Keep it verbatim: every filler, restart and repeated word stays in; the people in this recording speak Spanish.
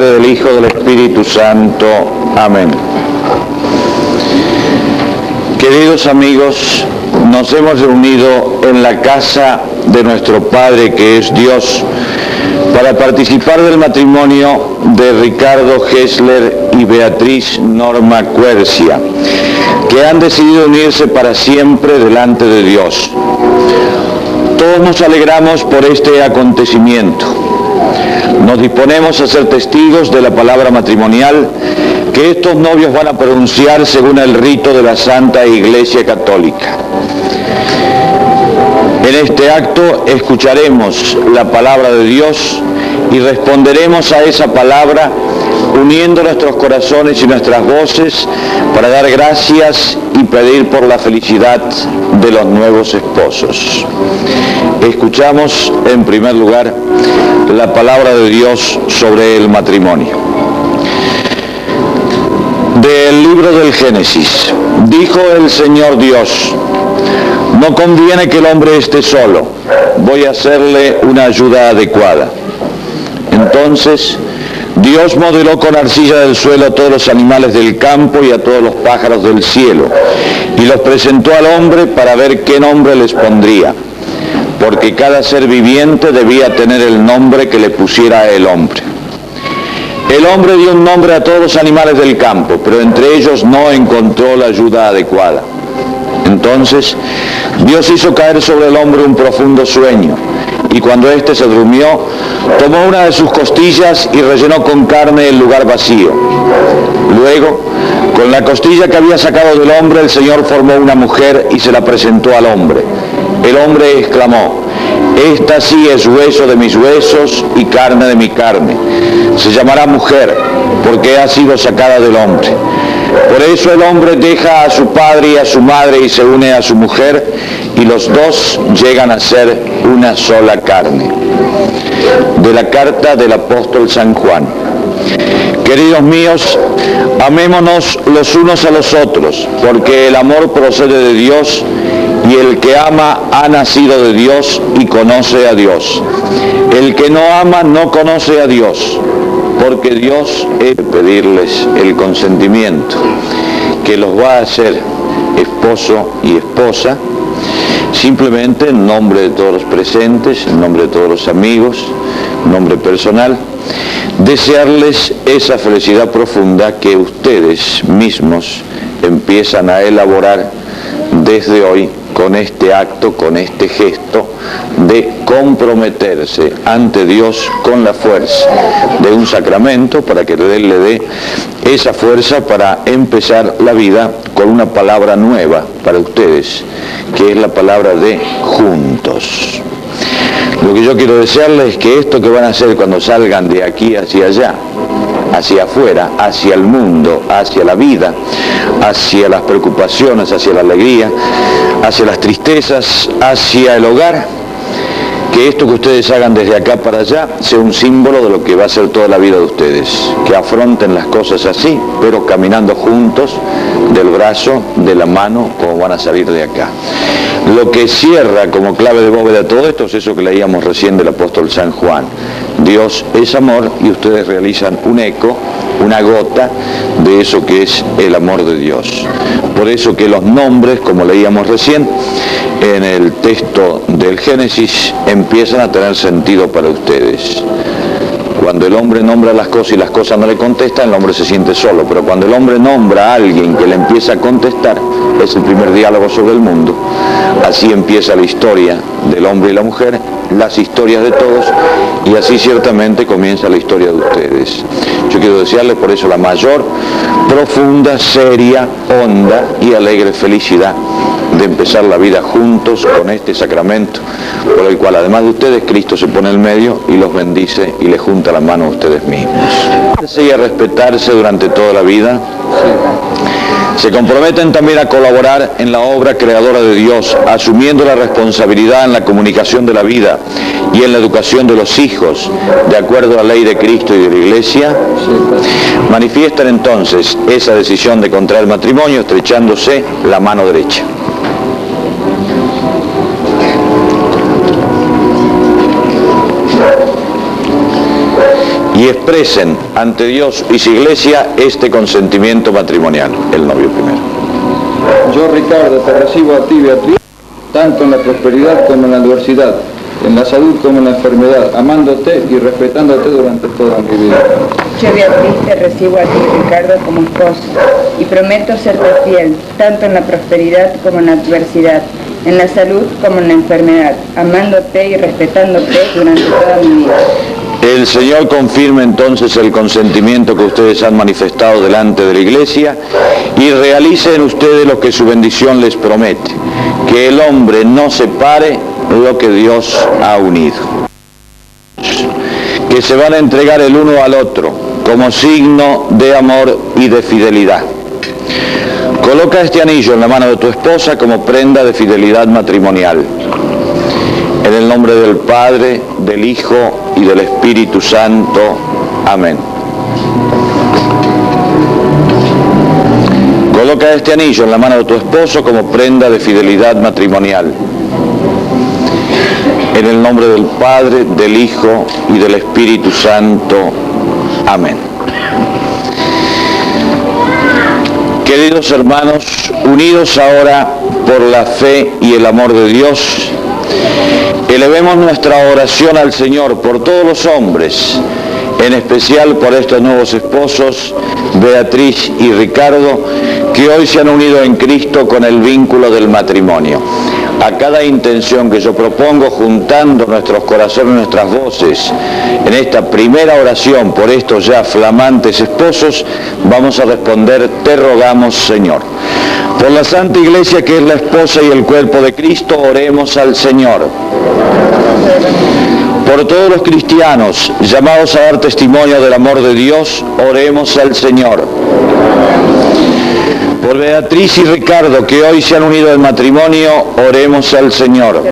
Padre, del Hijo, del Espíritu Santo. Amén. Queridos amigos, nos hemos reunido en la casa de nuestro Padre, que es Dios, para participar del matrimonio de Ricardo Hessler y Beatriz Norma Quercia, que han decidido unirse para siempre delante de Dios. Todos nos alegramos por este acontecimiento. Nos disponemos a ser testigos de la palabra matrimonial que estos novios van a pronunciar según el rito de la Santa Iglesia Católica. En este acto escucharemos la palabra de Dios y responderemos a esa palabra uniendo nuestros corazones y nuestras voces para dar gracias y pedir por la felicidad de los nuevos esposos. Escuchamos en primer lugar la palabra de Dios sobre el matrimonio. Del libro del Génesis. Dijo el Señor Dios: no conviene que el hombre esté solo, voy a hacerle una ayuda adecuada. Entonces Dios modeló con arcilla del suelo a todos los animales del campo y a todos los pájaros del cielo, y los presentó al hombre para ver qué nombre les pondría, porque cada ser viviente debía tener el nombre que le pusiera el hombre. El hombre dio un nombre a todos los animales del campo, pero entre ellos no encontró la ayuda adecuada. Entonces Dios hizo caer sobre el hombre un profundo sueño, y cuando éste se durmió, tomó una de sus costillas y rellenó con carne el lugar vacío. Luego, con la costilla que había sacado del hombre, el Señor formó una mujer y se la presentó al hombre. El hombre exclamó: esta sí es hueso de mis huesos y carne de mi carne. Se llamará mujer, porque ha sido sacada del hombre. Por eso el hombre deja a su padre y a su madre y se une a su mujer, y los dos llegan a ser una sola carne. De la carta del apóstol San Juan. Queridos míos, amémonos los unos a los otros, porque el amor procede de Dios, y el que ama ha nacido de Dios y conoce a Dios. El que no ama no conoce a Dios, porque Dios es pedirles el consentimiento, que los va a hacer esposo y esposa, simplemente en nombre de todos los presentes, en nombre de todos los amigos, en nombre personal, desearles esa felicidad profunda que ustedes mismos empiezan a elaborar desde hoy con este acto, con este gesto de comprometerse ante Dios con la fuerza de un sacramento, para que Él le dé esa fuerza para empezar la vida con una palabra nueva para ustedes, que es la palabra de juntos. Lo que yo quiero desearles es que esto que van a hacer cuando salgan de aquí hacia allá, hacia afuera, hacia el mundo, hacia la vida, hacia las preocupaciones, hacia la alegría, hacia las tristezas, hacia el hogar, que esto que ustedes hagan desde acá para allá sea un símbolo de lo que va a ser toda la vida de ustedes, que afronten las cosas así, pero caminando juntos, del brazo, de la mano, como van a salir de acá. Lo que cierra como clave de bóveda todo esto es eso que leíamos recién del apóstol San Juan. Dios es amor y ustedes realizan un eco, una gota de eso que es el amor de Dios. Por eso que los nombres, como leíamos recién en el texto del Génesis, empiezan a tener sentido para ustedes. Cuando el hombre nombra las cosas y las cosas no le contestan, el hombre se siente solo. Pero cuando el hombre nombra a alguien que le empieza a contestar, es el primer diálogo sobre el mundo. Así empieza la historia del hombre y la mujer, las historias de todos, y así ciertamente comienza la historia de ustedes. Yo quiero desearles por eso la mayor, profunda, seria, honda y alegre felicidad de empezar la vida juntos con este sacramento, por el cual además de ustedes, Cristo se pone en medio y los bendice y les junta la mano a ustedes mismos. Y a respetarse durante toda la vida. Se comprometen también a colaborar en la obra creadora de Dios, asumiendo la responsabilidad en la comunicación de la vida y en la educación de los hijos, de acuerdo a la ley de Cristo y de la Iglesia. Manifiestan entonces esa decisión de contraer matrimonio estrechándose la mano derecha. y expresen ante Dios y su iglesia este consentimiento matrimonial. El novio primero. Yo, Ricardo, te recibo a ti, Beatriz, tanto en la prosperidad como en la adversidad, en la salud como en la enfermedad, amándote y respetándote durante toda mi vida. Yo, Beatriz, te recibo a ti, Ricardo, como esposo, y prometo serte fiel, tanto en la prosperidad como en la adversidad, en la salud como en la enfermedad, amándote y respetándote durante toda mi vida. El Señor confirme entonces el consentimiento que ustedes han manifestado delante de la Iglesia y realicen ustedes lo que su bendición les promete, que el hombre no separe lo que Dios ha unido, que se van a entregar el uno al otro como signo de amor y de fidelidad. Coloca este anillo en la mano de tu esposa como prenda de fidelidad matrimonial. En el nombre del Padre, del Hijo y del Espíritu Santo. Amén. Coloca este anillo en la mano de tu esposo como prenda de fidelidad matrimonial. En el nombre del Padre, del Hijo y del Espíritu Santo. Amén. Queridos hermanos, unidos ahora por la fe y el amor de Dios, elevemos nuestra oración al Señor por todos los hombres, en especial por estos nuevos esposos, Beatriz y Ricardo, que hoy se han unido en Cristo con el vínculo del matrimonio. A cada intención que yo propongo, juntando nuestros corazones y nuestras voces en esta primera oración por estos ya flamantes esposos, vamos a responder: te rogamos, Señor. Por la Santa Iglesia, que es la esposa y el cuerpo de Cristo, oremos al Señor. Por todos los cristianos llamados a dar testimonio del amor de Dios, oremos al Señor. Por Beatriz y Ricardo, que hoy se han unido en matrimonio, oremos al Señor.